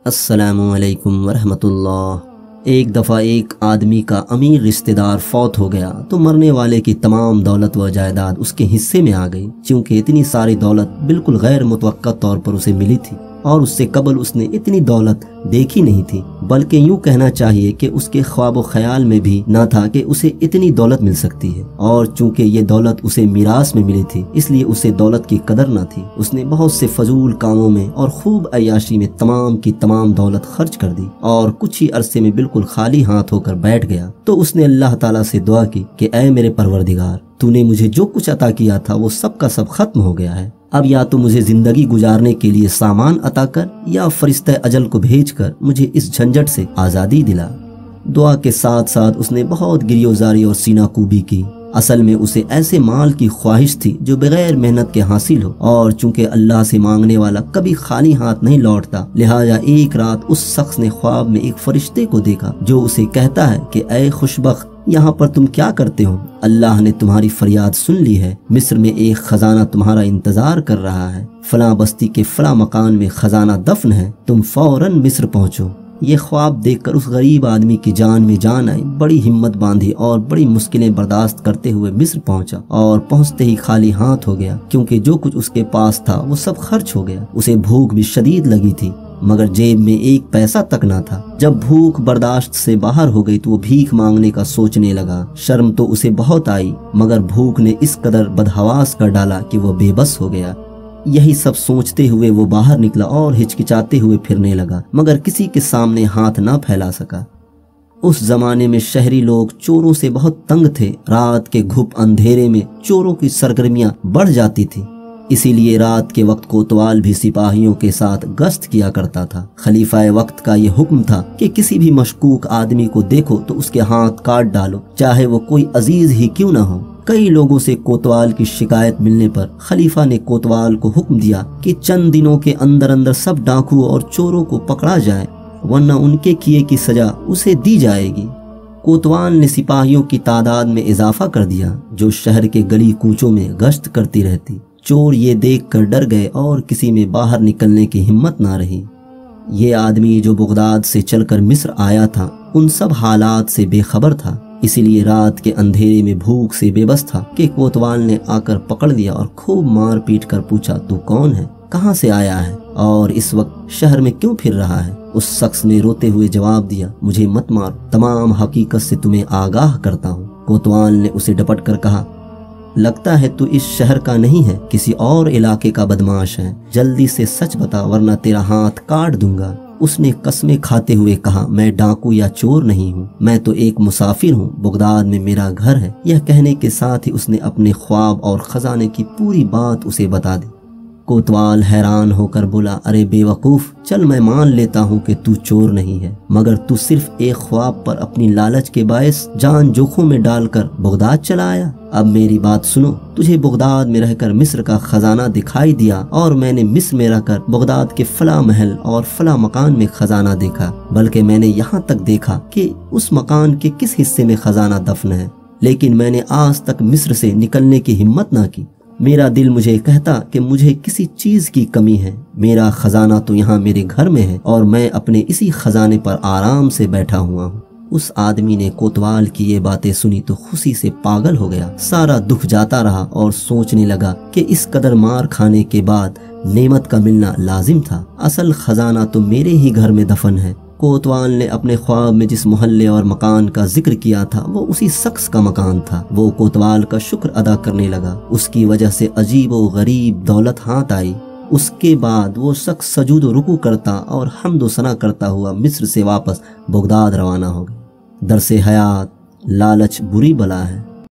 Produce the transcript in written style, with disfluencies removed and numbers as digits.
السلام علیکم ورحمۃ اللہ۔ ایک دفعہ ایک آدمی کا امیر رشتہ دار فوت ہو گیا تو مرنے والے کی تمام دولت و جائیداد اس کے حصے میں آ گئی، چونکہ اتنی ساری دولت بالکل غیر متوقع طور پر اسے ملی تھی اور اس سے قبل اس نے اتنی دولت دیکھی نہیں تھی، بلکہ یوں کہنا چاہیے کہ اس کے خواب و خیال میں بھی نہ تھا کہ اسے اتنی دولت مل سکتی ہے، اور چونکہ یہ دولت اسے میراث میں ملی تھی اس لیے اسے دولت کی قدر نہ تھی۔ اس نے بہت سے فضول کاموں میں اور خوب عیاشی میں تمام کی تمام دولت خرچ کر دی اور کچھ ہی عرصے میں بالکل خالی ہاتھ ہو کر بیٹھ گیا۔ تو اس نے اللہ تعالیٰ سے دعا کی کہ اے میرے پروردگار، تو نے مجھے جو کچھ عطا کیا تھا وہ سب کا سب ختم ہو گیا ہے، اب یا تو مجھے زندگی گزارنے کے لیے سامان عطا کر یا فرشتہ اجل کو بھیج کر مجھے اس جھنجٹ سے آزادی دلا۔ دعا کے ساتھ ساتھ اس نے بہت گریوزاری اور سینہ کوبی کی۔ اصل میں اسے ایسے مال کی خواہش تھی جو بغیر محنت کے حاصل ہو، اور چونکہ اللہ سے مانگنے والا کبھی خالی ہاتھ نہیں لوٹتا، لہٰذا ایک رات اس شخص نے خواب میں ایک فرشتے کو دیکھا جو اسے کہتا ہے کہ اے خوشبخت، یہاں پر تم کیا کرتے ہو؟ اللہ نے تمہاری فریاد سن لی ہے، مصر میں ایک خزانہ تمہارا انتظار کر رہا ہے، فلاں بستی کے فلاں مکان میں خزانہ دفن ہے، تم فوراً مصر پہنچو۔ یہ خواب دیکھ کر اس غریب آدمی کی جان میں جان آئی، بڑی ہمت باندھی اور بڑی مشکلیں برداشت کرتے ہوئے مصر پہنچا، اور پہنچتے ہی خالی ہاتھ ہو گیا، کیونکہ جو کچھ اس کے پاس تھا وہ سب خرچ ہو گیا۔ اسے بھوک بھی شدید لگی تھی مگر جیب میں ایک پیسہ تک نہ تھا۔ جب بھوک برداشت سے باہر ہو گئی تو وہ بھیک مانگنے کا سوچنے لگا۔ شرم تو اسے بہت آئی مگر بھوک نے اس قدر بدحواس کر ڈالا کہ وہ بے بس ہو گیا۔ یہی سب سوچتے ہوئے وہ باہر نکلا اور ہچکچاتے ہوئے پھرنے لگا، مگر کسی کے سامنے ہاتھ نہ پھیلا سکا۔ اس زمانے میں شہری لوگ چوروں سے بہت تنگ تھے، رات کے گھپ اندھیرے میں چوروں کی سرگرمیاں بڑھ جاتی تھی، اسی لیے رات کے وقت کوتوال بھی سپاہیوں کے ساتھ گشت کیا کرتا تھا۔ خلیفہ وقت کا یہ حکم تھا کہ کسی بھی مشکوک آدمی کو دیکھو تو اس کے ہاتھ کاٹ ڈالو، چاہے وہ کوئی عزیز ہی کیوں نہ ہو۔ کئی لوگوں سے کوتوال کی شکایت ملنے پر خلیفہ نے کوتوال کو حکم دیا کہ چند دنوں کے اندر اندر سب ڈاکو اور چوروں کو پکڑا جائے، ورنہ ان کے کیے کی سزا اسے دی جائے گی۔ کوتوال نے سپاہیوں کی تعداد میں اضافہ کر دیا جو شہر کے گلی کوچوں میں گشت کرتی رہتی۔ چور یہ دیکھ کر ڈر گئے اور کسی میں باہر نکلنے کی ہمت نہ رہی۔ یہ آدمی جو بغداد سے چل کر مصر آیا تھا ان سب حالات سے بے خبر تھا، اسی لیے رات کے اندھیرے میں بھوک سے بے بس تھا کہ کوتوال نے آ کر پکڑ لیا اور خوب مار پیٹ کر پوچھا، تو کون ہے، کہاں سے آیا ہے اور اس وقت شہر میں کیوں پھر رہا ہے؟ اس شخص نے روتے ہوئے جواب دیا، مجھے مت مار، تمام حقیقت سے تمہیں آگاہ کرتا ہوں۔ کوتوال نے اسے ڈپٹ کر کہا، لگتا ہے تو اس شہر کا نہیں ہے، کسی اور علاقے کا بدماش ہے، جلدی سے سچ بتا ورنہ تیرا ہاتھ کاٹ دوں گا۔ اس نے قسمیں کھاتے ہوئے کہا، میں ڈاکو یا چور نہیں ہوں، میں تو ایک مسافر ہوں، بغداد میں میرا گھر ہے۔ یہ کہنے کے ساتھ ہی اس نے اپنے خواب اور خزانے کی پوری بات اسے بتا دی۔ کوتوال حیران ہو کر بولا، ارے بے وقوف، چل میں مان لیتا ہوں کہ تو چور نہیں ہے، مگر تو صرف ایک خواب پر اپنی لالچ کے باعث جان جوخوں میں ڈال کر بغداد چلا آیا۔ اب میری بات سنو، تجھے بغداد میں رہ کر مصر کا خزانہ دکھائی دیا اور میں نے مصر میں رہ کر بغداد کے فلاں محل اور فلاں مکان میں خزانہ دیکھا، بلکہ میں نے یہاں تک دیکھا کہ اس مکان کے کس حصے میں خزانہ دفن ہے، لیکن میں نے آج تک مصر سے نکلنے کی ہمت نہ کی۔ میرا دل مجھے کہتا کہ مجھے کسی چیز کی کمی ہے، میرا خزانہ تو یہاں میرے گھر میں ہے اور میں اپنے اسی خزانے پر آرام سے بیٹھا ہوا ہوں۔ اس آدمی نے کوتوال کی یہ باتیں سنی تو خوشی سے پاگل ہو گیا، سارا دکھ جاتا رہا اور سوچنے لگا کہ اس قدر مار کھانے کے بعد نعمت کا ملنا لازم تھا، اصل خزانہ تو میرے ہی گھر میں دفن ہے۔ کوتوال نے اپنے خواب میں جس محلے اور مکان کا ذکر کیا تھا وہ اسی شخص کا مکان تھا۔ وہ کوتوال کا شکر ادا کرنے لگا، اس کی وجہ سے عجیب و غریب دولت ہاتھ آئی۔ اس کے بعد وہ شخص سجود و رکوع کرتا اور حمد و ثنا کرتا ہوا مصر سے واپس بغداد روانہ ہو گیا۔ درس حیات، لالچ بری بلا ہے۔